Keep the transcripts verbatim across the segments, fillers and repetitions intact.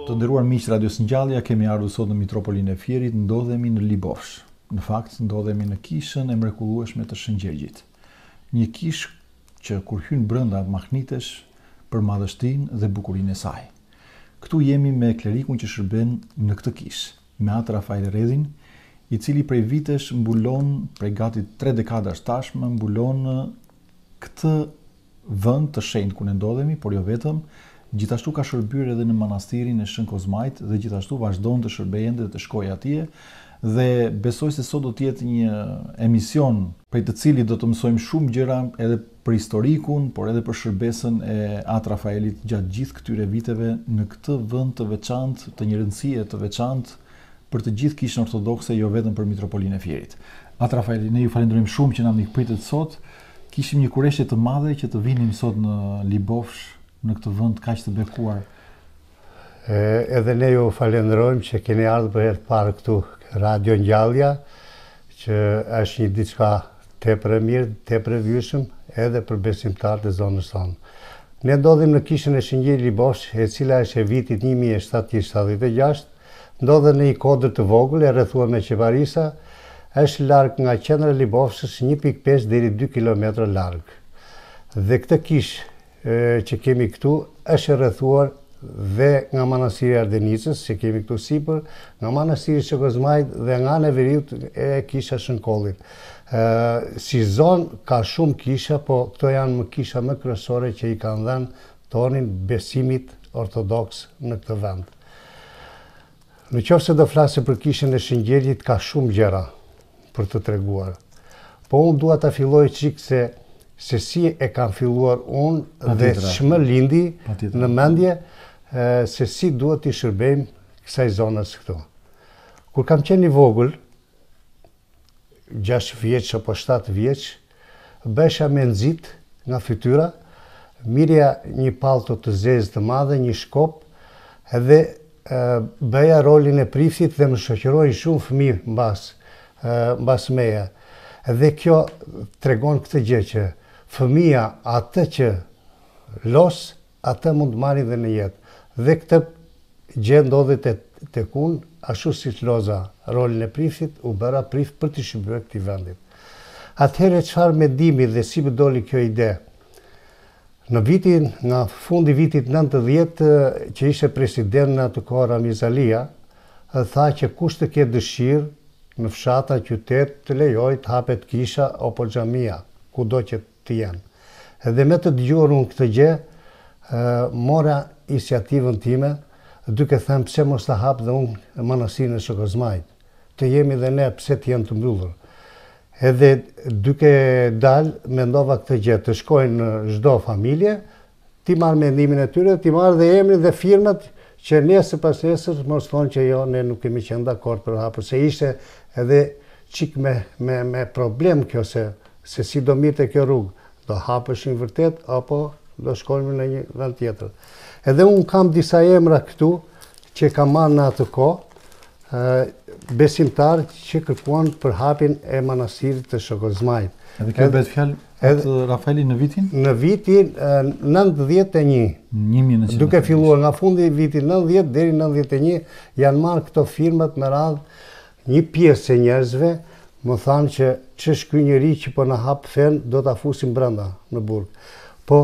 Të nderuar miq Radios Ngjallja, kemi ardhur sot në Mitropolinë e Fierit, ndodhemi në Libofsh. Në fakt, ndodhemi në kishën e mrekullueshme të Shëngjergjit. Një kishë që kur hyn brenda mahnitesh për madhështinë dhe bukurinë e saj. Këtu jemi me klerikun që shërben në këtë kishë, me atë Rafael Redhin, i cili prej vitesh mbulon, prej gati tre dekadash tashmë, mbulon këtë vend të shenjtë ku ne ndodhemi, por jo vetëm. Gjithashtu ka shërbyer edhe në manastirin e Shën Kozmajt dhe gjithashtu vazhdon të shërbejë dhe të shkojë atje, dhe besoj se sot do të jetë një emision prej të cilit do të mësojmë shumë gjëra edhe për historikun, por edhe për shërbesën e At Rafaelit gjatë gjithë këtyre viteve në këtë vend të veçantë, të një rëndësie të veçantë për të gjithë kishën ortodokse, jo vetëm për Mitropolinë e Fierit. At Rafaeli, ne ju falenderojmë shumë që na mikpritet sot. Kishim një kureshje të madhe që të vinim sot në Libofsh, në këtë vend kaq të bekuar. E, edhe ne ju falenderojmë që keni ardhur për herë të parë këtu Radio Ngjallja, që është një diçka tepër e mirë, tepër e vjeshëm edhe për besimtarët e zonës tonë. Ne ndodhim në kishën e Shëngjergjit Libofsh, e cila është e vitit një mijë e shtatëqind shtatëdhjetë e gjashtë, ndodhet në një kodër të vogël e rrethuar me qeparisa, është larg nga qendra e Libofshës një pikë pesë deri dy kilometra larg. Dhe këtë kishë që kemi këtu është rrethuar dhe nga manastiri Ardenicës që kemi këtu sipër, nga manastiri Shën Kozmajt dhe nga ana e veriut e kisha Shënkollit. Si zonë ka shumë kisha, po këto janë më kisha më kryesore që i kanë dhënë tonin besimit ortodoks në këtë vend. Në qoftë se do flasë për kishën e Shëngjergjit, ka shumë gjëra për të treguar. Po unë dua ta filloj çik se se si e kam filluar unë dhe ç'më lindi në mendje se si duhet t'i shërbejmë kësaj zonës këtu. Kur kam qenë i vogël, gjashtë vjeç apo shtatë vjeç, besha me nxit nga fytyra, mirja një pallto të zezë të madhe, një shkop, edhe bëja rolin e priftit dhe më shoqëroi shumë fëmijë mbas mbas meje. Dhe kjo tregon këtë gjë që fëmia atë që los, atë mund të marrë dhe në jetë. Dhe këtë gjë ndodhi tek unë, ashtu siç loza rolin e priftit, u bëra prif për të shërbyer këtij vendit. Atëherë çfarë mendimi dhe si më doli kjo ide? Në vitin, nga fundi vitit nëntëdhjetë, që ishte president në atë kohë Ramiz Alia, tha që kush të ketë dëshirë në fshata, qytet, të lejoj të hapet kisha apo xhamia, kudo që të jenë. Edhe me të dëgjuar unë këtë gjë, mora iniciativën time, duke thënë pse mos ta hap dhe unë manastirin e Shën Kozmajt. Të jemi dhe ne pse të jenë të mbyllur. Edhe duke dal, mendova këtë gjë, të shkojnë në çdo familje, ti marr mendimin e tyre, ti marr dhe emrin dhe firmat, që nesër pas nesër mos thonë që jo, ne nuk kemi qenë dakord për hapur, se ishte edhe çik me, me, me problem kjo, se, se si do mirë kjo rrugë, do hapeshin vërtet, apo do shkojmë në një vend tjetër. Edhe unë kam disa emra këtu, që kam marrë në atë kohë, besimtar që kërkuan për hapjen e manastirit të Shën Kozmajt. Edhe kjo bëhet fjalë atë Rafaeli në vitin? Në vitin nëntëdhjetë e një. Duke filluar nga fundi i vitit nëntëdhjetë deri në nëntëdhjetë e një, janë marrë këto firmat me radhë. Një pjesë e njerëzve më thanë që ç'është ky njeri që po na hap fen, do ta fusim brenda në burg. Po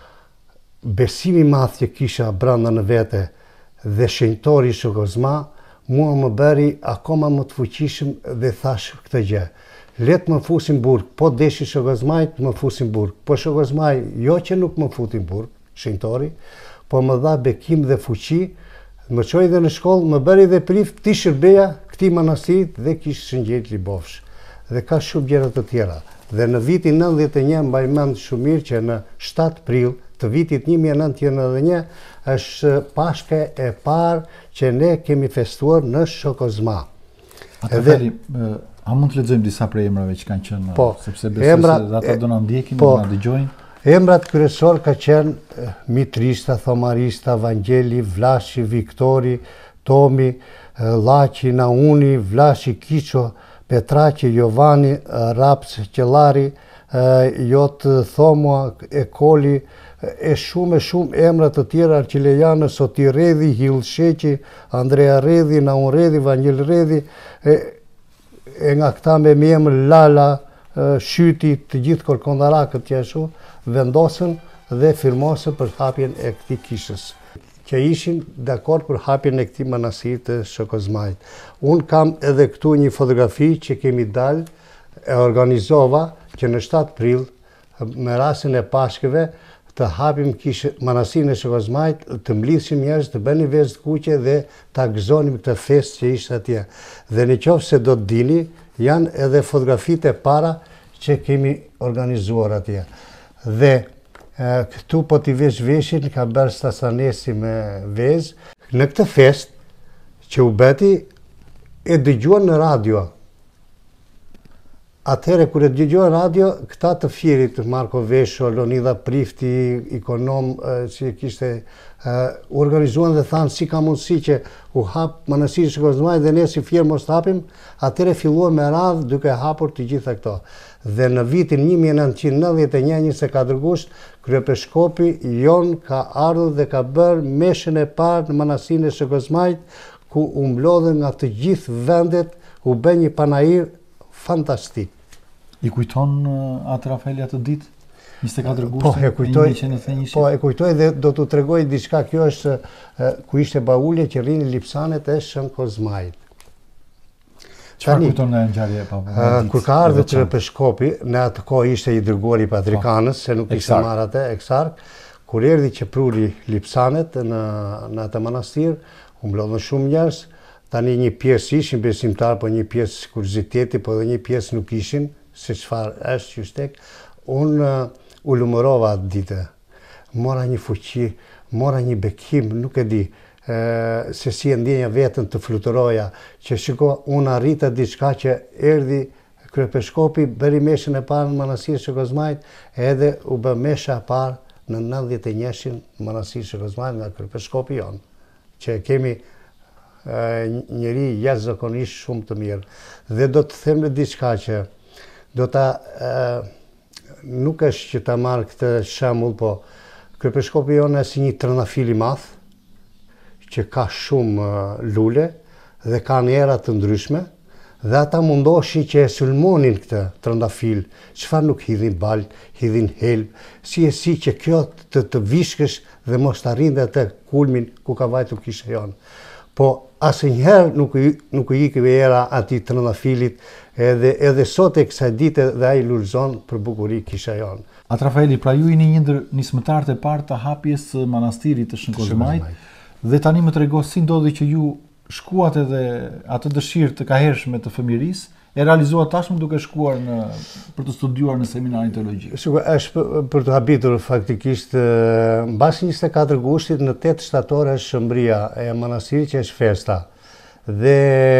besimi i madh që kisha brenda në vete dhe shenjtori i Shën Kozmajt, mua më bëri akoma më të fuqishëm dhe thash këtë gjë. Letë më fusin burg, po deshi Shën Kozmajt, më fusin burg. Po Shën Kozmajt, jo që nuk më futin burg, shenjtori, po më dha bekim dhe fuqi, më çoi dhe në shkollë, më bëri dhe prif ti shërbeja këtij manastirit dhe kishë Shëngjergjit Libofsh. Dhe ka shumë gjëra të tjera. Dhe në vitin nëntëdhjetë e një mbaj mend shumë mirë që në shtatë prill të vitit një mijë e nëntëqind e nëntëdhjetë e një është Pashka e parë që ne kemi festuar në Shën Kozmajt. Atëherë, a mund të lexojmë disa prej emrave që kanë qenë, po, sepse besoj se ata do na ndjekin, do na dëgjojnë. Emrat kryesor ka qenë Mitrista, Thomarista, Vangjeli, Vlashi, Viktori, Tomi, Llaçi, Nauni, Vlashi, Kiço, Petraqi, Jovani, Raps, Qellari, Jot Thoma, e Koli, e shumë e shumë emra të tjera arqilejanë, Soti Redhi, Hill Sheqi, Andrea Redhi, Naun Redhi, Vangjel Redhi, e, e nga këta me me emër Lala, Shyti, të gjithë korkondarakët që ashtu, vendosën dhe firmosën për hapjen e këtij kishës, që ishin dakord për hapjen e këtij manastirit të Shokozmajt. Unë kam edhe këtu një fotografi që kemi dalë, e organizova që në shtatë prill, me rastin e Pashkëve, të hapim kishë manastirin e Shokozmajt, të mblidhshim njerëz, të bënin vezë të kuqe dhe ta gëzonim këtë festë që ishte atje. Dhe në qoftë se do të dini, janë edhe fotografitë e para që kemi organizuar atje. Dhe e, këtu po t'i vesh veshin, ka bërë stasanesi me vezë. Në këtë festë që u beti, e dëgjuan në radio. Atëhere, kër e dëgjuan radio, këta të Fierit, Marko Vesho, Lonida Prifti, ikonom që kishte, organizuan dhe thanë si ka mundësi që u hap manastiri Shokozmajt dhe ne si Fier mos të hapim, atëhere filluan me radhë duke hapur të gjitha këto. Dhe në vitin një mijë e nëntëqind e nëntëdhjetë e një, njëzet e katër gusht, kryepiskopi jon ka ardhur dhe ka bërë meshën e parë në manastirin e Shokozmajt, ku u mblodhen nga të gjithë vendet, u bë një panair fantastik. I kujton uh, atë Rafaeli atë ditë? njëzet e katër Po, e kujtoj, gustit, po, e kujtoj dhe do t'u tregoj diçka. Kjo është uh, ku ishte baulje që rrini Lipsanet e Shokozmajt. Çfarë kujton nga ngjarja e papës? Uh, kur ka ardhur kryepiskopi, në atë kohë ishte i dërguari i Patrikanës, se nuk ishte marrë atë eksark. Kur erdhi që pruri Lipsanet në, në atë manastir, u mblodhën shumë njerëz. Tani një pjesë ishin besimtar, po një pjesë kurioziteti, po dhe një pjesë nuk ishin, se çfarë është që shtek. Unë uh, u lumërova atë ditë, mora një fuqi, mora një bekim, nuk e di, uh, se si e ndjenja vetën të fluturoja, që shiko, unë arrita diçka që erdhi kryepiskopi, bëri meshën e parë në manastirin Shokozmajt, edhe u bë mesha e parë në nëntëdhjetë e njëshin në manastirin Shokozmajt nga kryepiskopi jonë, që kemi njëri jashtëzakonisht shumë të mirë. Dhe do të them diçka që do ta e, nuk është që ta marr këtë shembull, po kryepiskopi jonë është një trëndafil i madh që ka shumë uh, lule dhe ka era të ndryshme, dhe ata mundoshin që e sulmonin këtë trëndafil, çfarë nuk hidhin bal, hidhin helb, si e si që kjo të, të vishkësh dhe mos të arrinte atë kulmin ku ka vajtur kisha jonë. Po asnjëherë nuk nuk u ikë era atij trëndafilit, edhe edhe sot e kësaj dite dhe ai lulzon për bukuri kisha jonë. Atë Rafaeli, pra ju jeni një ndër nismëtarët e parë të hapjes së manastirit të Shokozmajt, dhe tani më trego si ndodhi që ju shkuat edhe atë dëshirë të kahershme të fëmijërisë, e realizuat tashmë duke shkuar në, për të studiuar në seminarin teologjik. Sigur, është për të habitur faktikisht, mbas njëzet e katër gushtit në tetë shtator është shëmbria e manastirit që është festa. Dhe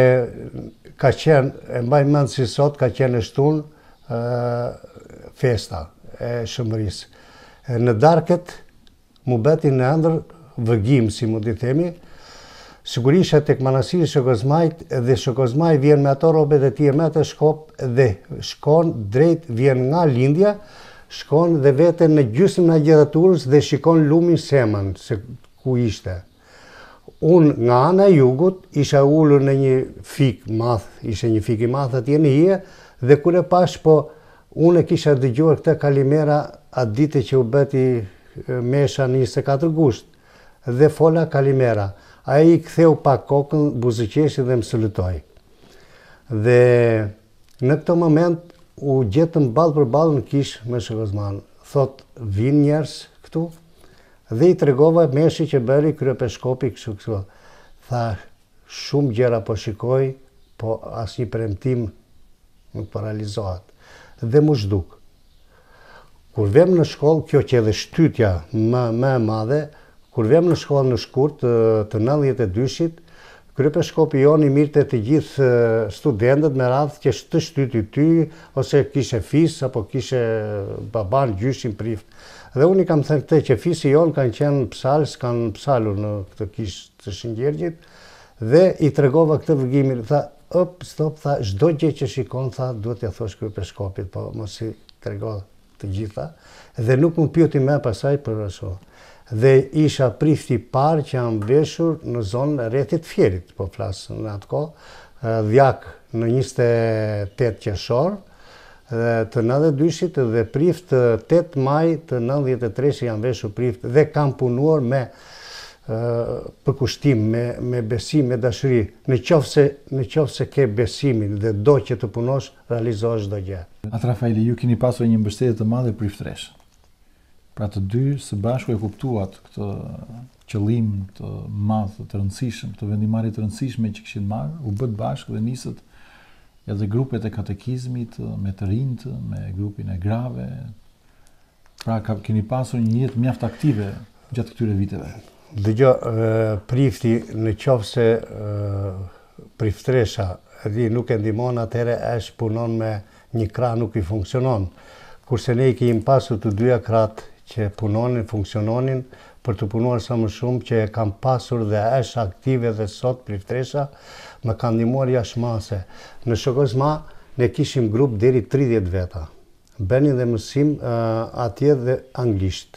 ka qenë, e mbaj mend si sot, ka qenë në shtunë festa e shëmbërisë. Në darket mu beti në ëndër vëgim, si mu di themi. Sigurisht tek manastiri Shokozmajt, dhe Shokozmajt vjen me ato robet e tij me atë shkop dhe shkon drejt, vjen nga lindja, shkon dhe vete në gjysmën e gjedhaturës dhe shikon lumin Seman, se ku ishte. Unë nga ana e jugut isha ulur në një fik madh, ishte një fik i madh atje në hije, dhe kur e pash, po unë e kisha dëgjuar këtë kalimera atë ditë që u bëti mesha në njëzet e katër gusht, dhe fola kalimera. Ai i ktheu pak kokën, buzëqeshi dhe më salutoi. Dhe në këtë moment u gjetëm ballë për ballë në kishë me Shokozman. Thot, vinë njerëz këtu, dhe i tregova meshi që bëri kryepiskopi kështu kështu. Tha, shumë gjëra po shikoj, po asnjë premtim nuk po realizohet. Dhe mu zhduk. Kur vem në shkollë, kjo që edhe shtytja më më e madhe, kur vem në shkollë në shkurt të nëntëdhjetë e dyshit, kryepiskopi jonë i mirte të gjithë studentët me radhë që të shtyti ty, ose kishe fis, apo kishe baban, gjyshin, prift. Dhe unë i kam thënë këtë që fisi jonë kanë qenë psalës, kanë psalur në këtë kishë të Shëngjergjit, dhe i tregova këtë vëgimin, tha, ëp, stop, tha, çdo gjë që shikon, tha, duhet t'ia thosh kryepiskopit, po mos i trego të gjitha, dhe nuk më pyeti më pasaj për ashtu. Dhe isha prifti parë që jam veshur në zonën e rrethit Fierit, po flas në atë kohë, dhjak në njëzet e tetë qershor të nëntëdhjetë e dyshit dhe prift të tetë maj të nëntëdhjetë e treshit jam veshur prift dhe kam punuar me për kushtim, me, me besim, me dashuri. Në qoftë se, në qoftë se ke besimin dhe do që të punosh, realizosh çdo gjë. Atë Rafaeli, ju keni pasur një mbështetje të madhe priftresh. Pra të dy së bashku e kuptuat këtë qëllim të madh, të rëndësishëm, të vendimarrje të rëndësishme që kishin marrë, u bët bashkë dhe nisët edhe grupet e katekizmit me të rinjt, me grupin e grave. Pra ka, keni pasur një jetë mjaft aktive gjatë këtyre viteve. Dëgjo, prifti në qoftë se priftresha edhe nuk e ndihmon, atëherë është punon me një krah nuk i funksionon. Kurse ne i kemi pasur të dyja kraht që punonin, funksiononin për të punuar sa më shumë, që kam pasur dhe është aktive dhe sot priftresha, më kanë ndihmuar jashtëmase. Në Shokozma ne kishim grup deri tridhjetë veta. Bënin dhe mësim atje dhe anglisht.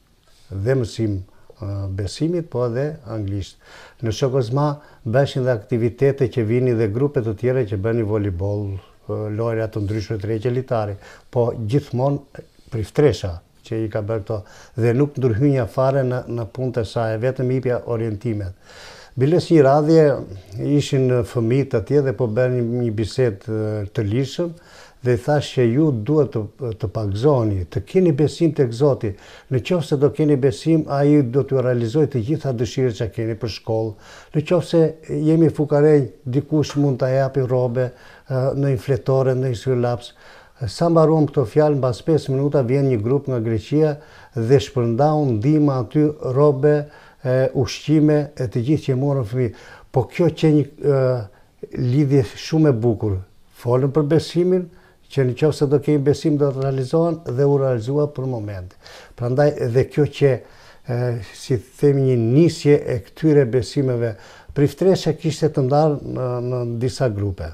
Dhe mësim besimit, po edhe anglisht. Në Shokozma bëshin dhe aktivitete që vini dhe grupe të tjera që bëni volleyball, lojra të ndryshme të rreqe litari, po gjithmonë priftresha që i ka bërë këto dhe nuk ndërhynja fare në, në punë të saj, vetëm ipja orientimet. Biles një radhje ishin fëmijët atje dhe po bëni një bisedë të lirshëm dhe thash që ju duhet të, të pagzoni, të keni besim tek Zoti. Në qoftë se do keni besim, ai do t'ju realizojë të gjitha dëshirët që keni për shkollë. Në qoftë se jemi fukarenj, dikush mund ta japi robe në një fletore, në një syllaps. Sa mbaruam këto fjalë, mbas pesë minuta vjen një grup nga Greqia dhe shpërndau ndihmë aty, robe, ushqime e të gjithë që morën fëmijë. Po kjo që një lidhje shumë e bukur. Folën për besimin, që në qoftë se do kemi besim do të realizohen dhe u realizua për moment. Prandaj edhe kjo që, e, si themi një nisje e këtyre besimeve, priftresha kishte të ndarë në, në disa grupe.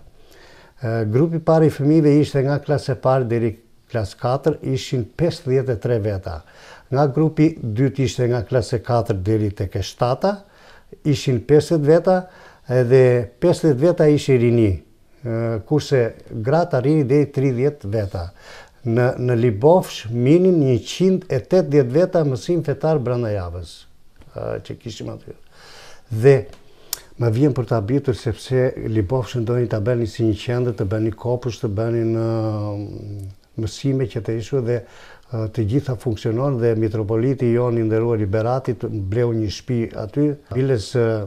E, grupi parë i fëmijëve ishte nga klasë e parë deri klasë katër, ishin pesëdhjetë e tre veta. Nga grupi dytë ishte nga klasë e katër deri tek e shtata, ishin pesëdhjetë veta, edhe pesëdhjetë veta ishin rini. Kurse gratë arrini deri tridhjetë veta. Në, në Libofsh minim njëqind e tetëdhjetë veta mësim fetar brenda javës që kishim aty. Dhe më vjen për ta habitur sepse Libofsh ndonjë ta bënin si një qendër, të bënin kopës, të bënin mësime që të ishu dhe të gjitha funksionon dhe mitropoliti jon i nderuar Liberati bleu një shtëpi aty. Biles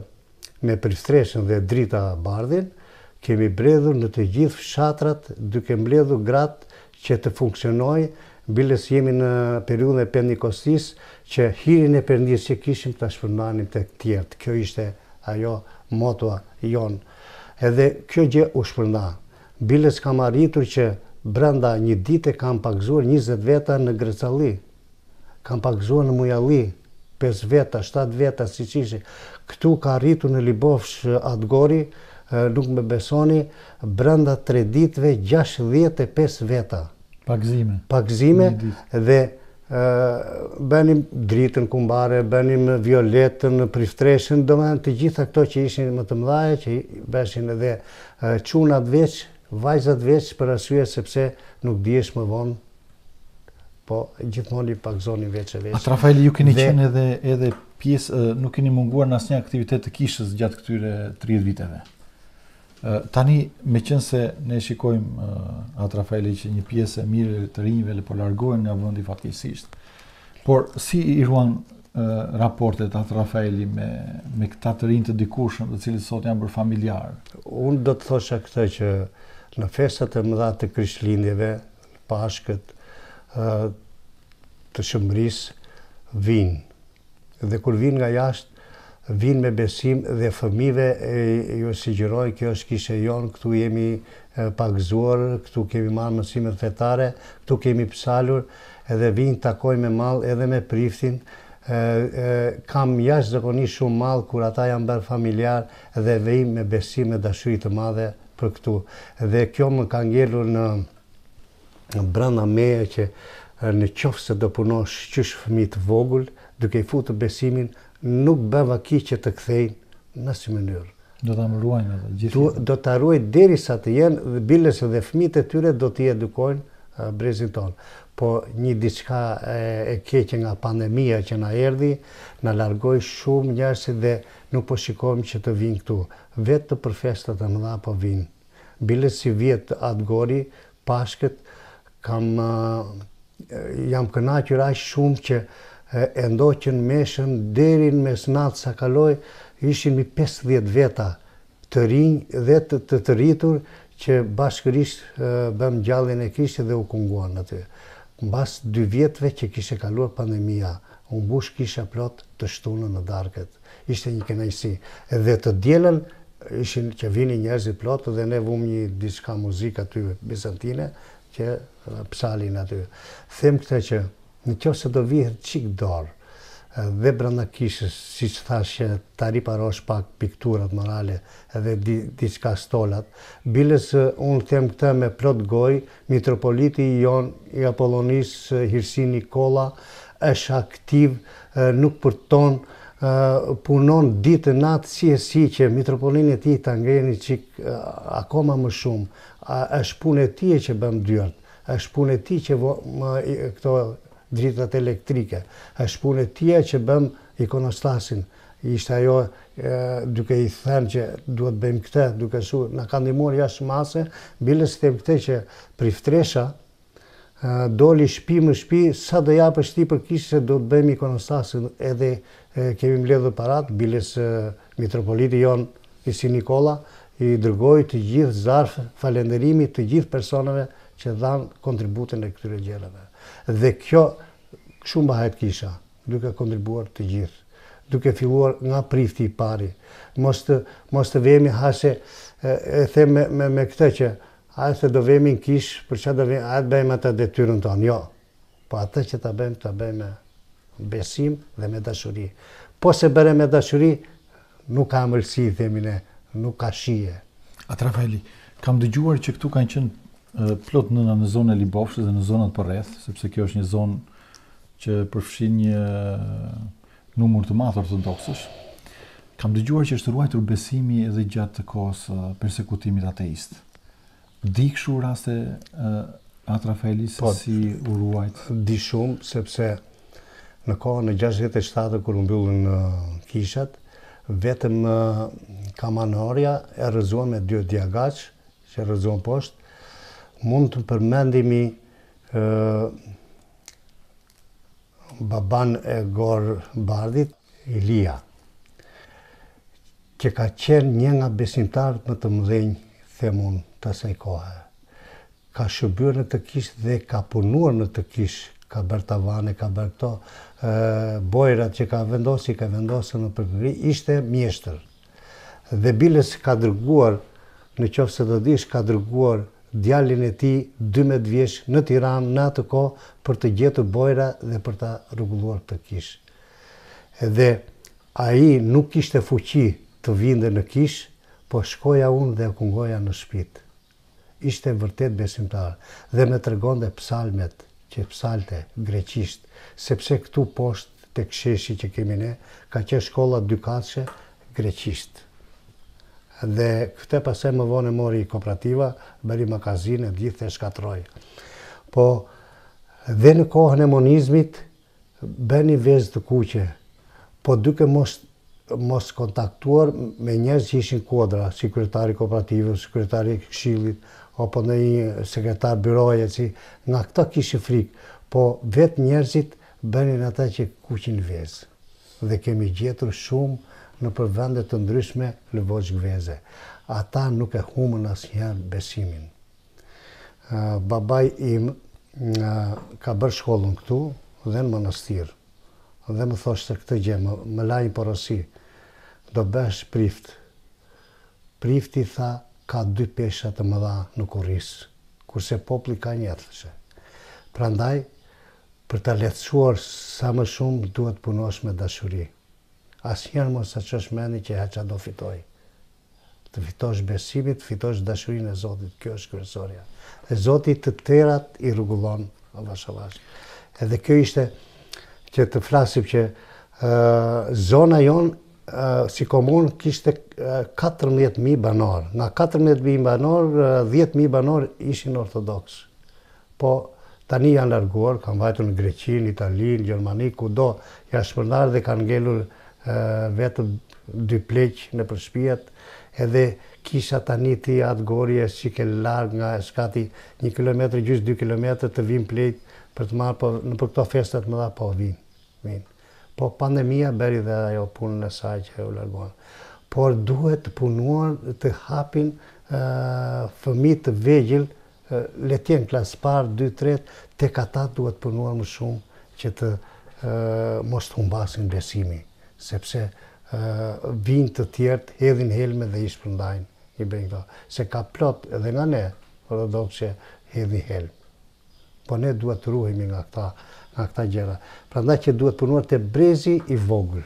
me priftreshën dhe drita bardhin, kemi bledhur në të gjithë fshatrat duke mbledhur gratë që të funksionoj, biles jemi në periudhën e Pentikostis që hirin e Perëndisë që kishim ta shpërndanim tek tjerët. Kjo ishte ajo motoa jon. Edhe kjo gjë u shpërnda. Biles kam arritur që brenda një dite kam pagzuar njëzet veta në Grecalli. Kam pagzuar në Mujalli, pesë veta, shtatë veta siç ishte. Këtu ka arritur në Libofsh Atgori, nuk me besoni, brenda tre ditëve gjashtëdhjetë e pesë veta. Pagzime. Pagzime dhe e, bënim dritën kumbare, bënim violetën, priftreshën, domethënë të gjitha këto që ishin më të mëdhaja, që beshin edhe çunat veç, vajzat veç për arsye sepse nuk diesh më vonë, po gjithmonë i pagzonin veç e veç. Atë Rafaeli, ju keni dhe... qenë edhe, edhe pjesë, nuk keni munguar në asnjë aktivitet të kishës gjatë këtyre tridhjetë viteve. Tani, me qenë se ne shikojmë uh, atë Rafaeli që një pjesë e mirë të rinjve po largohen nga vendi fatkeqësisht. Por si i ruan uh, raportet atë Rafaeli me, me këta të rinj të dikurshëm, të cilët sot janë bërë familjar? Unë do të thosha këtë që në festat e mëdha të Krishtlindjeve, Pashkët, uh, të Shëmërisë vinë. Dhe kur vinë nga jashtë, vinë me besim dhe fëmijëve ju sugjeroj, kjo është kishe jonë, këtu jemi pagzuar, këtu kemi marrë mësimet fetare, këtu kemi psalur, edhe vinë takoj me mall edhe me priftin. E, e, kam jashtëzakonisht shumë mall kur ata janë bërë familjar dhe vijnë me besim e dashuri të madhe për këtu. Dhe kjo më ka ngelur në brenda meje që në qoftë se do punosh qysh fëmijë të vogël, duke i futur besimin, nuk bën vaki që të kthejnë në asnjë mënyrë. Do ta ruajnë edhe gjithë. Do, do ta ruajnë derisa të jenë dhe biles dhe fëmijët e tyre do t'i edukojnë uh, brezin tonë. Po një diçka e, e keqe nga pandemia që na erdhi, na largoi shumë njerëz dhe nuk po shikojmë që të vinë këtu. Vetë për festat e mëdha po vinë. Biles si vjet atë gori, Pashkët, kam uh, jam kënaqur aq shumë që e ndoqën meshën deri në mesnatë sa kaloi, ishin mi pesëdhjetë veta të rinj dhe të, të, të rritur që bashkërisht bëm gjalljen e kishit dhe u kunguan aty. Mbas dy vjetëve që kishe kaluar pandemia, u mbush kisha plot të shtunën në darket. Ishte një kënaqësi. Edhe të dielën ishin që vinin njerëzit plot dhe ne vum një diçka muzikë aty bizantine që psalin aty. Them këtë që në qoftë se do vihet çik dorë dhe brenda kishës, siç thash, ta riparosh pak pikturat morale edhe diçka stolat, biles unë them këtë me plot gojë, mitropoliti jon i Apollonisë Hirsi Nikolla është aktiv, nuk përton, punon ditë natë si e si që mitropolinë e tij ta ngreni çik akoma më shumë. Është punë e tij që bën dyert, është punë e tij që më këto dritat elektrike, është punë e tij që bëm ikonostasin. Ishte ajo e, duke i thënë që duhet bëjmë këtë, duke shu, na ka ndihmuar jashtë mase, biles them këtë që priftresha e, doli shtëpi më shtëpi, sa do japësh ti për kishë se do të bëjmë ikonostasin, edhe e, kemi mbledhur parat, biles e, mitropoliti jon Hirsi Nikolla i dërgoi të gjithë zarf falënderimi të gjithë personave që dhanë kontributin e këtyre gjërave. Dhe kjo kështu mbahet kisha, duke kontribuar të gjithë, duke filluar nga prifti i pari. Mos të, mos të vemi hashe, e, e them me, me, me këtë që hajde se do vemi në kish, për çfarë do vemi, hajde bëjmë atë detyrën tonë. Jo, po atë që ta bëjmë, ta bëjmë me besim dhe me dashuri. Po se bëre me dashuri, nuk ka amëlsi, themi ne, nuk ka shije. Atë Rafaeli, kam dëgjuar që këtu kanë qenë plot nëna në zonën e Libofshës dhe në zonat përreth, sepse kjo është një zonë që përfshin një numër të madh ortodoksësh. Kam dëgjuar që është ruajtur besimi edhe gjatë të kohës persekutimit ateist. Di kështu raste atë Rafaeli se si u ruajt? Di shumë, sepse në kohën e gjashtëdhjetë e shtatë kur u mbyllën kishat, vetëm kamanorja e rrëzuan me dy djagaç që rrëzuan poshtë. Mund të përmendimi e, baban e Gor Bardit, Ilia, që ka qenë një nga besimtarët më të mëdhenj, them unë, të asaj kohe. Ka shërbyer në të kishë dhe ka punuar në të kishë, ka bërë tavane, ka bërë këto e, bojrat që ka vendosi, ka vendosur në përkëri, ishte mjeshtër. Dhe biles ka dërguar, në qoftë se do dish, ka dërguar djalin e tij dymbëdhjetë vjeç në Tiranë në atë kohë për të gjetur bojra dhe për ta rregulluar të kish. Dhe ai nuk kishte fuqi të vinte në kish, po shkoja unë dhe kungoja në shtëpi. Ishte vërtet besimtar dhe më tregonte psalmet që psalte greqisht, sepse këtu poshtë tek sheshi që kemi ne ka qenë shkolla dykatëshe greqisht. Dhe këtë pasaj më vonë mori kooperativa, bëri makazine, gjithë e shkatroj. Po, dhe në kohën e monizmit, bëni vezë të kuqe, po duke mos, mos kontaktuar me njerëz që ishin kodra, si kryetari kooperativës, kryetari këshillit, apo në një sekretar byroje, si nga këta kishin frikë, po vetë njerëzit bënin ata që kuqin vezë. Dhe kemi gjetur shumë në për vendet të ndryshme lëvoç gveze. Ata nuk e humën asnjëherë besimin. Uh, babaj im uh, ka bërë shkollën këtu dhe në manastir. Dhe më thoshte se këtë gjë, më, më lajnë porosi, do bësh prift. Prifti tha, ka dy pesha të mëdha në kurris, kurse populli ka një, thoshe. Prandaj, për ta lehtësuar sa më shumë, duhet punosh me dashuri. Asnjëherë mos sa çosh mendi që haça do fitoj. të fitosh besimin, të fitosh dashurinë e Zotit. Kjo është kryesorja. Dhe Zoti të tërat i rregullon avash avash. Edhe kjo ishte që të flasim që uh, zona jonë uh, si komunë kishte uh, katërmbëdhjetë mijë banor. Nga katërmbëdhjetë mijë banor, uh, dhjetë mijë banor ishin ortodoks. Po tani janë larguar, kanë vajtur në Greqi, në Itali, në Gjermani, kudo jashtë shpërndar dhe kanë ngelur uh, vetëm dy pleq në përshpijat, edhe kisha tani ti atë gorje që ke largë nga shkati një kilometr, gjysë dy kilometr të vim plejt për të marrë, po në për këto festat më dha po vinë. Vin. Po pandemia beri dhe ajo punën e saj që u larguan. Por duhet të punuar të hapin uh, fëmijë të vegjël, uh, le të jenë klasë parë, dy, tre, tek ata duhet punuar më shumë që të uh, mos të humbasin besimi, sepse uh, vinë të tjertë, hedhin helme dhe i shpërndajnë. I bëjnë këto. Se ka plot edhe nga ne, ortodoks që hedhin helm. Po ne duhet të ruhemi nga këta, nga këta gjëra. Prandaj që duhet punuar te brezi i vogël.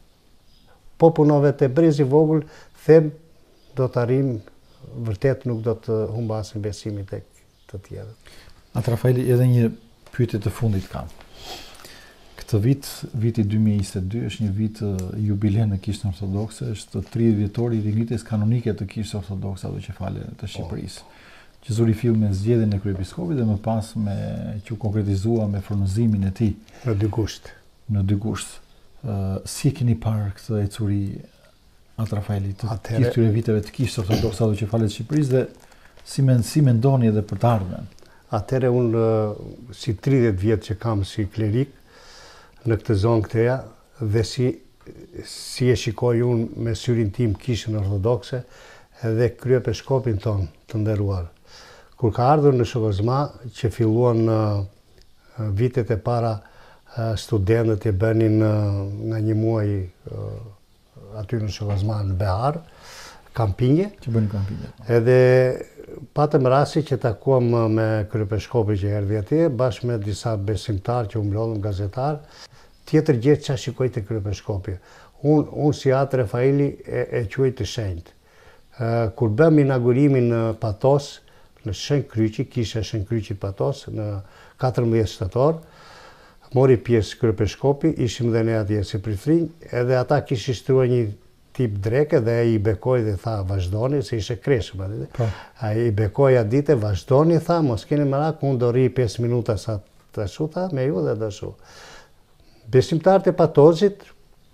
Po punove te brezi i vogël, them do të arrim, vërtet nuk do të humbasin besimin tek të tjerët. Atë Rafaeli, edhe një pyetje të fundit kam. Këtë vit, viti dy mijë e njëzet e dy, është një vit jubileu në Kishën Ortodokse, është tridhjetë vjetori i ringritjes kanonike të Kishës Ortodokse autoqefale të Shqipërisë. Që zuri fill me zgjedhjen e kryepiskopit dhe më pas me që u konkretizua me frymëzimin e tij në dy gusht. Në dy gusht. Uh, si e keni parë këtë ecuri atë Rafaeli të gjithë këtyre viteve të Kishës Ortodokse autoqefale të Shqipërisë dhe si men si mendoni edhe për të ardhmen? Atëherë unë si tridhjetë vjet që kam si klerik në këtë zonë këteja dhe si si e shikoj unë me syrin tim Kishën Ortodokse edhe kryepiskopin ton të nderuar. Kur ka ardhur në Shokozma, që filluan uh, vitet e para uh, studentët e bënin uh, nga një muaj uh, aty në Shokozma në Behar, kampinje. Që bënin kampinje. Edhe patëm rasti që takuam me kryepiskopin që erdhi atje, bashkë me disa besimtar që u mblodhëm gazetar. Tjetër gjë çfarë shikoj te kryepiskopi. Unë un si atë Rafaeli e, e quaj të shenjtë. Uh, kur bëm inaugurimin në Patos, në Shën Kryqi, kisha Shën Kryqi Patos, në katërmbëdhjetë shtator, mori pjesë kryepiskopi, ishim dhe ne atje si prifrinj, edhe ata kishin shtruar një tip dreke dhe ai i bekoi dhe tha vazhdoni, se ishte kreshëm aty. Ai i bekoi atë ditë, vazhdoni, tha, mos keni merak, unë do rri pesë minuta sa të shuta me ju dhe do shu. Besimtarët e Patosit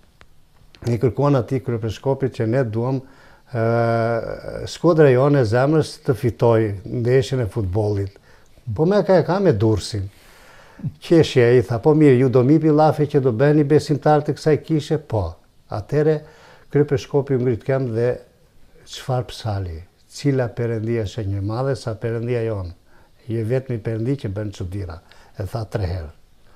i kërkuan atij kryepiskopit që ne duam Uh, skuadra jone e zemrës të fitoj ndeshjen e futbollit. Po me ka e ka me Durrësin. Qeshje i tha, po mirë, ju do mipi llafe që do bëni besimtar të kësaj kishe? Po. Atëre kryepiskopi u ngrit këmbë dhe çfarë psali? Cila perëndia është një madhe sa perëndia jonë? Je vetmi perëndi që bën çuditëra. E tha tre herë.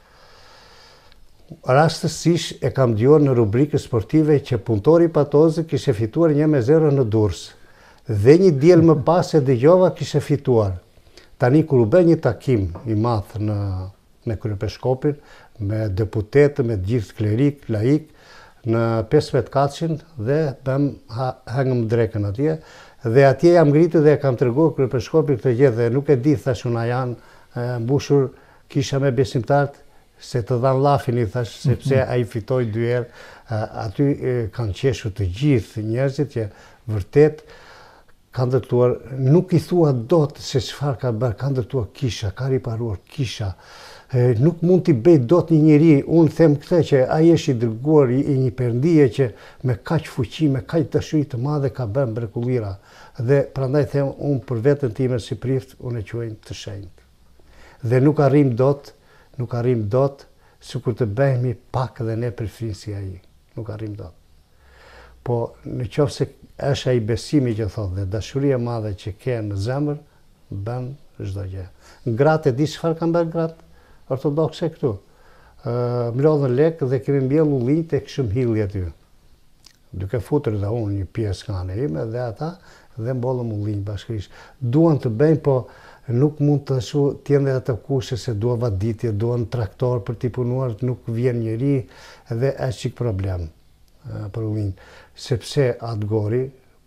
Rastësisht e kam dëgjuar në rubrikë sportive që punëtori i Patozit kishte fituar një me zero në Durrës. Dhe një diel më pas e dëgjova kishte fituar. Tani kur u bë një takim i madh në me kryepiskopin, me deputetë, me gjithë klerik, laik, në pesëmbëdhjetë katëshin dhe bëm ha, hangëm drekën atje. Dhe atje jam ngritur dhe kam treguar kryepiskopit këtë gjë dhe nuk e di thash unë janë mbushur kisha me besimtarët se të dhanë llafin i thash, sepse ai fitoi dy herë. Aty kanë qeshur të gjithë njerëzit që vërtet kanë ndërtuar, nuk i thua dot se çfarë ka bërë, kanë ndërtuar kisha, ka riparuar kisha. E, nuk mund t'i bëj dot një njeri, unë them këtë që ai është i dërguar i, i një perëndije që me kaq fuqi, me kaq dashuri të madhe ka bërë mrekulliera. Dhe prandaj them unë për veten time si prift, unë e quaj të shenjtë. Dhe nuk arrim dot nuk arrim dot sikur të bëhemi pak dhe ne përfrin si ai. Nuk arrim dot. Po në qoftë se është ai besimi që thotë dhe dashuria e madhe që ke në zemër, bën çdo gjë. Gratë e di çfarë kanë bërë gratë ortodokse këtu. Ë mlodhën lek dhe kemi mbjellë ullinj tek Shëmhilli aty. Duke futur dhe unë një pjesë nga ana ime dhe ata dhe mbollëm ullinj bashkërisht. Duan të bëjnë, po nuk mund të shu tjende atë kushe se dua vaditje, duan traktor për t'i punuar, nuk vjen njeri dhe është qik problem uh, për ullinj. Sepse atë gori,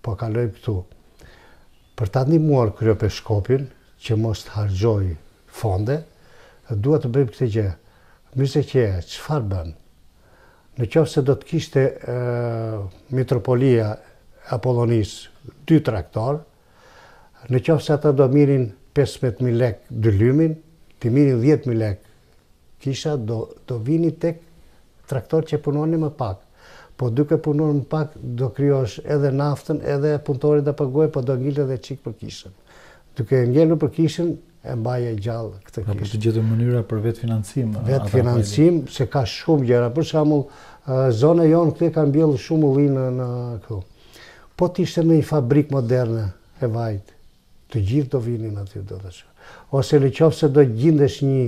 po kaloj këtu. Për ta ndihmuar Kryepeshkopin që mos të harxhoj fonde, duhet të bëjmë këtë gjë. Myzeqeja çfarë bën? Në qoftë se do të kishte e, Mitropolia Apollonisë dy traktor, në qoftë se ata do mirin pesëmbëdhjetë mijë lekë dylymin, të mirin dhjetë mijë lekë kisha, do, do vini tek traktor që punoni më pak. Po duke punuar më pak, do krijosh edhe naftën, edhe punëtorit do paguaj, po do ngjilte edhe çik për kishën. Duke ngelur për kishën, e mbaje gjallë këtë kishë. Apo të gjetë mënyra për vetë financim. Vetë financim, se ka shumë gjëra. Për shembull, zona jonë këtu ka mbjellë shumë ullinë në këtu. Po të ishte në një fabrikë moderne e vajt, të gjithë do vinin aty, do të thosh. Ose në qoftë se do gjendesh një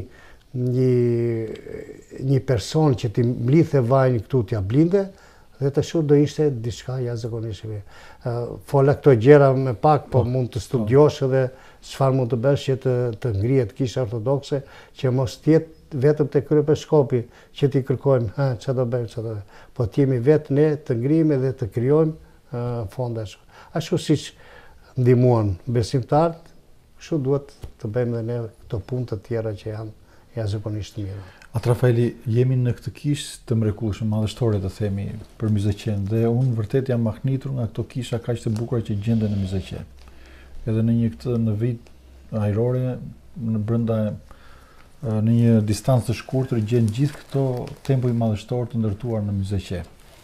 një një person që ti mblidhe vajin këtu t'ja blinde, dhe të shu do ishte diçka jashtëzakonisht e mirë. Fola këto gjëra me pak, po mund të studiosh edhe çfarë mund të bësh që të, të ngrihet kisha ortodokse, që mos tjetë vetëm te Kryepeshkopi që ti kërkojmë, ha, çfarë do bëjmë, çfarë do bëjmë. Po t'jemi vetë ne të ngrijmë dhe të krijojmë uh, fonde ashtu. Ashtu siç ndihmuan besimtarët, kështu duhet të bëjmë edhe ne këto punë të tjera që janë jashtëzakonisht të mira. Atë Rafaeli, jemi në këtë kishë të mrekullueshme, madhështore të themi për Myzeqen, dhe unë vërtet jam mahnitur nga këto kisha kaq të bukura që gjenden në Myzeqe. Edhe në një këtë në vit ajrore, në brenda në një distancë të shkurtër gjen gjithë këto tempuj madhështor të ndërtuar në Myzeqe.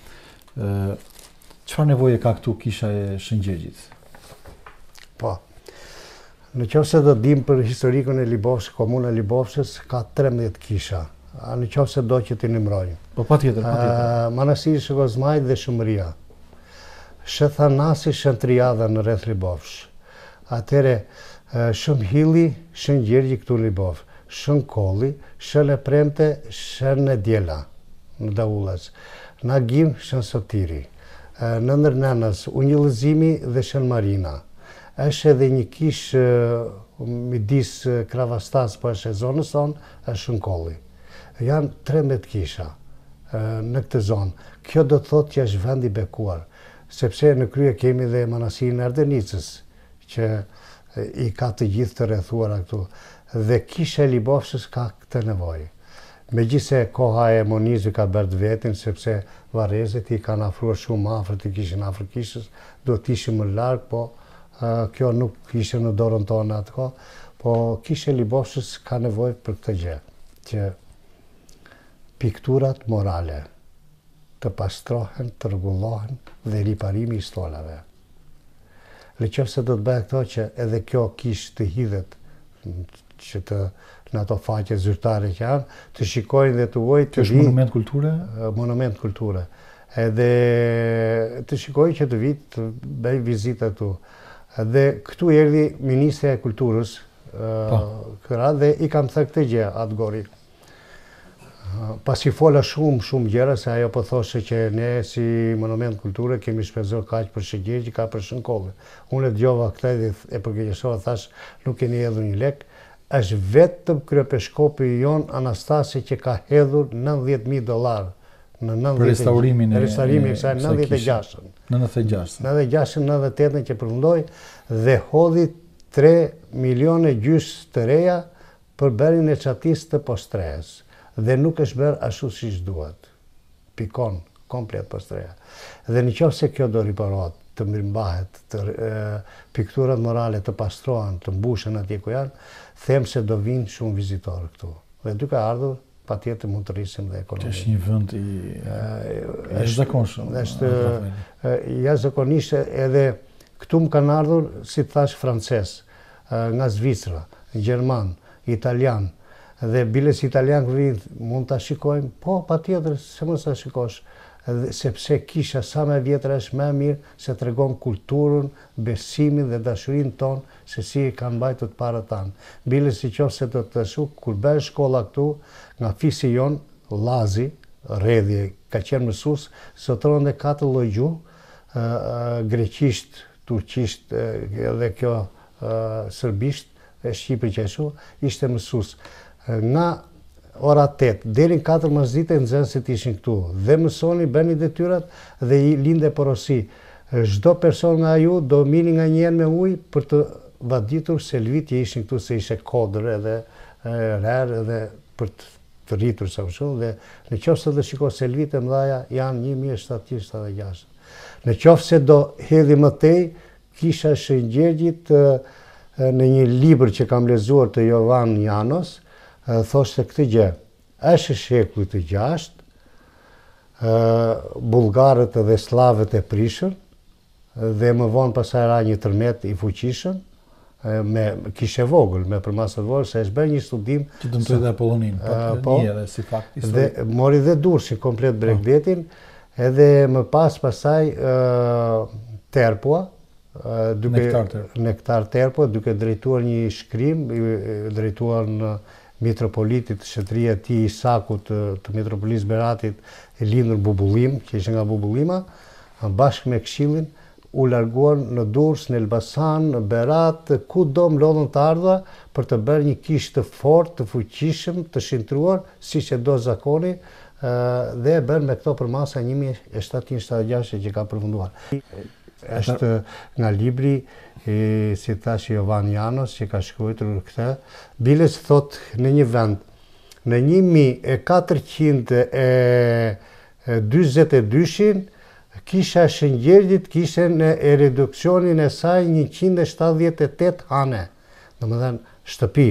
Çfarë nevoje ka këtu kisha e Shëngjegjit? Po. Në qoftë se do dim për historikën e Libovshës, komuna e Libovshës ka trembëdhjetë kisha. A në qoftë se do që t'i numërojmë. Po patjetër, patjetër. Manastiri Shkozmajt dhe Shumëria. Shëthanasi, Shëntriada në rreth Libovsh. Atëre Shumhilli, Shëngjergji këtu në Libovsh. Shënkolli, Shën e Premte, Shën e Djela në Daullac. Nagim, Shën Sotiri. Në Ndërnenës, Unjëllëzimi dhe Shën Marina. Është edhe një kishë midis Kravastas, po është e zonës tonë, është Shënkolli. Janë trembëdhjetë kisha në këtë zonë. Kjo do të thotë që është vend i bekuar, sepse në krye kemi dhe manastirin e Ardenicës, që i ka të gjithë të rrethuara këtu. Dhe kisha e Libovshës ka këtë nevojë. Megjithse koha e monizmit ka bërë vetin, sepse varrezët i kanë afruar shumë afër të kishën afër kishës, do të ishim më larg, po kjo nuk ishte në dorën tonë atë kohë, po kisha e Libovshës ka nevojë për këtë gjë, që pikturat morale të pastrohen, të rregullohen dhe riparimi i stolave. Në qoftë se do të bëhet këto, që edhe kjo kishë të hidhet, që të në ato faqe zyrtare që janë, të shikojnë dhe të vojnë të vi... Është monument kulture? Monument kulture. Edhe të shikojnë që të vi të bëj vizita këtu. Dhe këtu erdhi Ministrja e Kulturës, këra, dhe i kam thënë këtë gjë atë gori. Pasi fola shumë, shumë gjëra, se ajo po thoshe që ne si monument kulture kemi shpenzuar kaq për Shëngjergj, ka për Shënkollë. Unë e dëgjova këtë dhe e përgjegjësova, thash, nuk keni hedhur një lek. Është vetëm Kryepeshkopi jon Anastasi që ka hedhur nëntëdhjetë mijë dollar në për restaurimin e kësaj nëntëdhjetë e gjashtë. nëntëdhjetë e gjashtë. nëntëdhjetë e gjashtë, nëntëdhjetë e tetën që përfundoi dhe hodhi tre milione gjys të reja për bërjen e çatisë të postrejes. Dhe nuk është bërë ashtu siç duhet. Pikon komplet postreja. Dhe nëse kjo do riparohet, të mirëmbahet, të pikturat morale të pastrohen, të mbushen atje ku janë, them se do vinë shumë vizitorë këtu. Dhe duke ardhur, patjetër mund të rrisim dhe ekonominë. Është një vend i jashtëzakonshëm. Është jashtëzakonisht, edhe këtu më kanë ardhur, si të thash, francez, nga Zvicra, gjerman, italian, dhe biles italian kërë mund të shikojmë, po patjetër, se mos ta shikosh, sepse kisha sa me vjetër është me mirë se të regon kulturën, besimin dhe dashurin tonë se si kanë mbajtur të para tanë. Bile si qofë se të të shu, kur bërë shkolla këtu, nga fisi jonë, Lazi, Redhi, ka qenë mësus, sotron dhe katër lloj gjuhë, greqisht, turqisht dhe kjo sërbisht, e shqipër që shu, ishte mësus. Nga ora tetë, deri në katër mësdite nxënësit ishin këtu dhe mësoni, bëni detyrat dhe i linde porosi. çdo person nga ju do mini nga njerë me ujë për të vaditur se lvitje ishin këtu se ishe kodër edhe rerë edhe për të, të rritur sa më shumë, dhe në qoftë se do shiko se lvitje mëdhaja janë një mijë shtatëqind shtatëdhjetë e gjashtë. Në qoftë se do hedhi më tej, kisha Shëngjergjit në një libër që kam lexuar të Jovan Janos, thoshte këtë gjë: është shekulli të gjashtë, bullgarët dhe slavët e prishën, dhe më vonë pasaj ra një tërmet i fuqishëm, me kishe vogël, me përmasat vogël, se është bërë një studim që dëmtoi dhe Apollonin, po një edhe si fakt historik. Dhe mori dhe Durrësin komplet Bregdetin, edhe më pas pasaj Terpua, duke Nektar Terpua, duke drejtuar një shkrim, drejtuar në mitropolitit shtëria e tij Isakut të mitropolis Beratit, e lindur Bubullim, që ishte nga Bubullima, bashkë me këshillin u larguan në Durrës, në Elbasan, në Berat, ku do mlodhën të ardha për të bërë një kishë të fortë, të fuqishëm, të shintruar, siç e do zakoni, dhe e bërë me këto përmasa një mijë shtatëqind shtatëdhjetë e gjashtë që ka përfunduar. Është nga libri, si thash, Jovan Janos, që ka shkruar këtë, biles thot në një vend, në një mijë katërqind e dyzet e dyshin, kisha Shëngjergjit kishte në reduksionin e saj njëqind e shtatëdhjetë e tetë hane, domethënë shtëpi.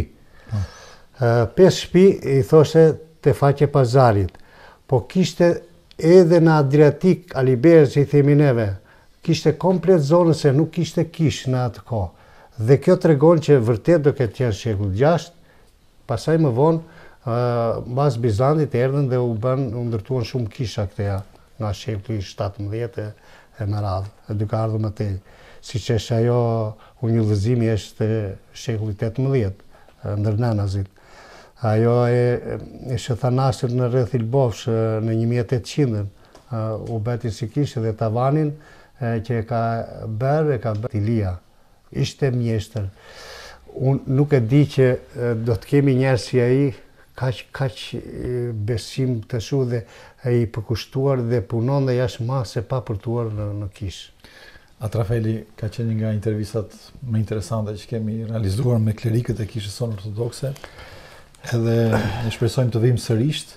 Pesë shtëpi i thoshte te faqe pazarit, po kishte edhe në Adriatik, Aliberës që i themi neve, kishte komplet zonën se nuk kishte kishë në atë kohë. Dhe kjo tregon që vërtet do ketë qenë shekull gjashtë, pasaj më vonë, mbas Bizantit erdhën dhe u bën, u ndërtuan shumë kisha këteja nga shekulli shtatëmbëdhjetë e me radhë, duke ardhur më tej. Siç është ajo unjullëzimi është shekulli tetëmbëdhjetë, ndër nenazit. Ajo e shëthanasur në rreth Ilbofsh në një mijë e tetëqind, u beti si kishë dhe tavanin që e ka bërë, e ka bërë Ilia. Ishte mjeshtër. Unë nuk e di që do të kemi njerëz si ai, kaq kaq besim të shu dhe i përkushtuar dhe punon dhe jashtë mase pa përtuar në, në kishë. Atë Rafaeli ka qenë nga intervistat më interesante që kemi realizuar me klerikët e kishës sonë ortodokse, edhe ne shpresojmë të vim sërish.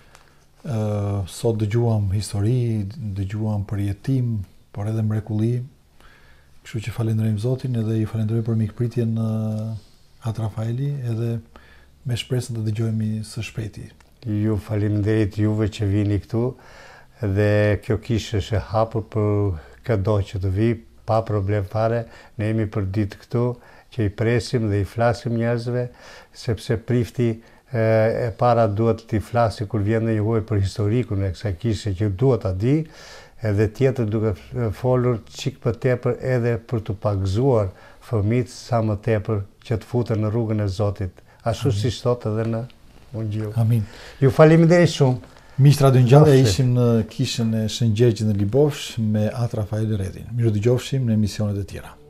Uh, sot dëgjuam histori, dëgjuam përjetim, por edhe mrekulli. Kështu që falenderojmë Zotin edhe i falenderoj për mikpritjen uh, atë Rafaeli, edhe me shpresën të dëgjojmë së shpejti. Ju faleminderit juve që vini këtu, dhe kjo kishë është e hapur për këdo që të vi, pa problem fare. Ne jemi për ditë këtu që i presim dhe i flasim njerëzve, sepse prifti e, e para duhet t'i flasi kur vjen në një huaj për historikun e kësaj kishë që duhet ta di, edhe tjetër duke folur çik për tepër edhe për të pagzuar fëmijët sa më tepër që të futen në rrugën e Zotit. Ashtu si thot edhe në Ungjill. Amin. Ju faleminderit shumë. Miq Radio Ngjallë, ishim në kishën e Shëngjergjit në Libofsh me atë Rafael Redin. Miru dëgjofshim në emisionet e tjera.